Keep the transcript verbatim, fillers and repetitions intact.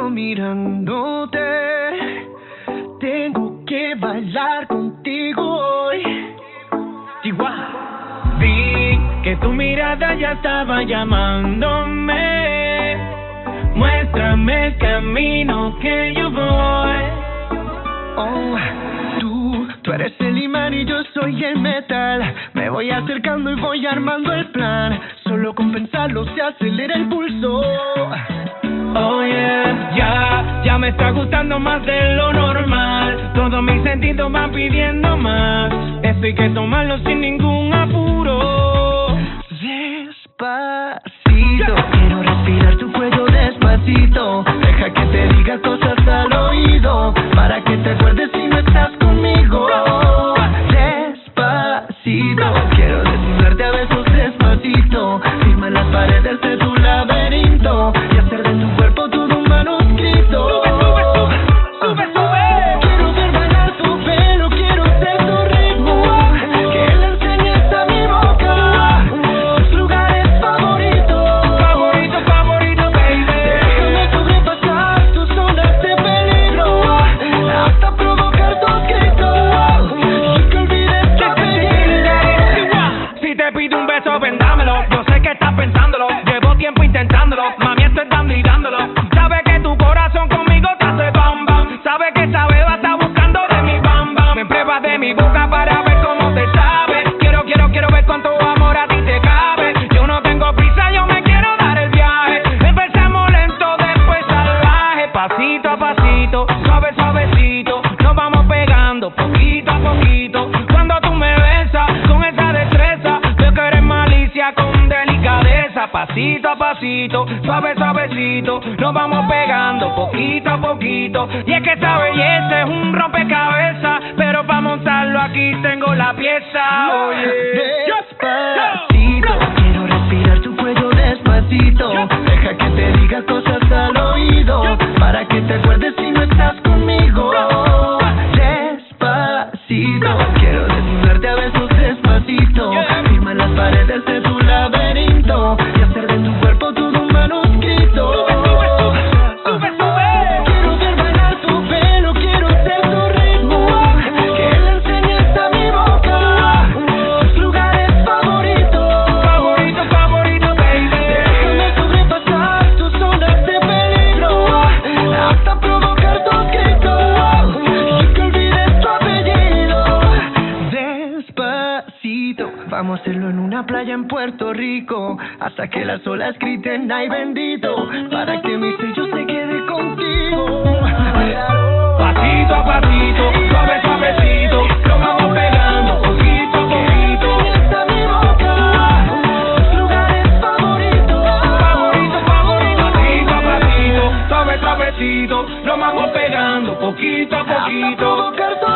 quedo mirándote. Tengo que bailar contigo hoy. Chihuahua. Vi que tu mirada ya estaba llamándome. Muéstrame el camino que yo voy. Oh, tú, tú eres el imán y yo soy el metal. Me voy acercando y voy armando el plan. Solo con pensarlo se acelera el pulso. Oh yeah, ya, ya me está gustando más de lo normal. Todos mis sentidos van pidiendo más. Esto hay que tomarlo sin ningún apuro. Despacito, quiero respirar tu cuello despacito. Deja que te diga cosas al oído, para que te acuerdes si no estás conmigo. Despacito, quiero desnudarte a besos despacito. Firma en las paredes de tu laberinto y hacer de tu cuerpo todo un manuscrito. Sube, sube, sube, sube, sube. Quiero ver bailar tu pelo, quiero ser tu ritmo. Que le enseñes a mi boca tus lugares favoritos. Favorito, favorito, baby. Déjame sobrepasar tus zonas de peligro, hasta provocar tus gritos y que olvides tu apellido. Si te pido un beso, ven dámelo. Yo sé que estás pensándolo, llevo tiempo intentándolo. Mami, estoy dando y dándolo. Sabe que tu corazón conmigo te hace bam bam. Sabe que esa beba está buscando de mi bam bam. Me pruebas de mi boca para ver cómo te sabe. Quiero, quiero, quiero ver cuánto amor a ti te cabe. Yo no tengo prisa, yo me quiero dar el viaje. Empecemos lento, después salvaje. Pasito a pasito, suave, suavecito. Nos vamos pegando poquito a poquito. Cuando tú me besas con esa destreza, veo que eres malicia con delicadeza. Pasito a pasito, suave, suavecito. Nos vamos pegando poquito a poquito. Y es que esa belleza es un rompecabezas, pero para montarlo aquí tengo la pieza. Oye, Despacito, quiero respirar tu cuello despacito. Deja que te diga cosas al oído, para que te acuerdes si no estás conmigo. Despacito, quiero desnudarte a besos despacito. Firma en las paredes de tu laberinto y hacer de tu cuerpo todo un manuscrito. sube, sube. Quiero ver bailar tu pelo, quiero ser tu ritmo. Que le enseñes a mi boca tus lugares favoritos. Favorito, favorito, baby. Déjame sobrepasar tus zonas de peligro, hasta provocar tus gritos y que olvides tu apellido. Despacito, vamos a hacerlo en una playa en Puerto Rico, hasta que las olas griten ay bendito, para que mi sello se quede contigo. Pasito a pasito, suave, suavecito. Nos vamos pegando poquito a poquito. Hasta mi boca tus lugares favoritos. Favorito, favorito. Pasito a pasito, suave, suavecito. Nos vamos pegando poquito a Hasta poquito. provocar tu